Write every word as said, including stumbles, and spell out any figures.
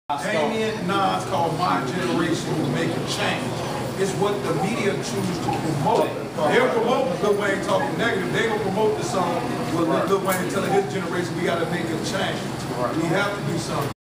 Damien Nas called My Generation to make a change. It's what the media choose to promote. They'll promote Lil Wayne talking negative. They will promote the song with Lil Wayne telling his generation we got to make a change. We have to do something.